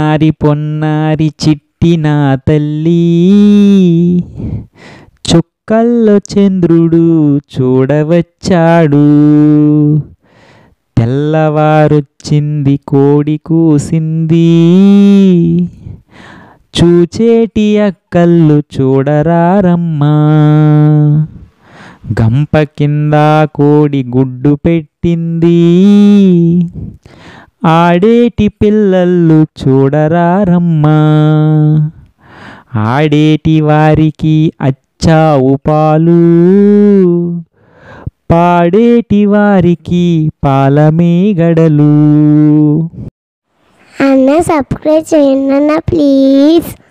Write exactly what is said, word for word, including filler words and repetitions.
చిన్నారి పొన్నారి చిట్టి నా తల్లి, చుక్కల్లో చంద్రుడు చూడవచ్చాడు. తెల్లవారొచ్చింది కోడి కూసింది, చూచేటి అక్కళ్ళు చూడరారమ్మా. గంప కింద కోడి గుడ్డు పెట్టింది, ఆడేటి పిల్లలు చూడరారమ్మా. ఆడేటి వారికి అచ్చావు పాలు, పాడేటి వారికి పాలమేగడలు. అన్న సబ్స్క్రైబ్ చేయండి అన్న ప్లీజ్.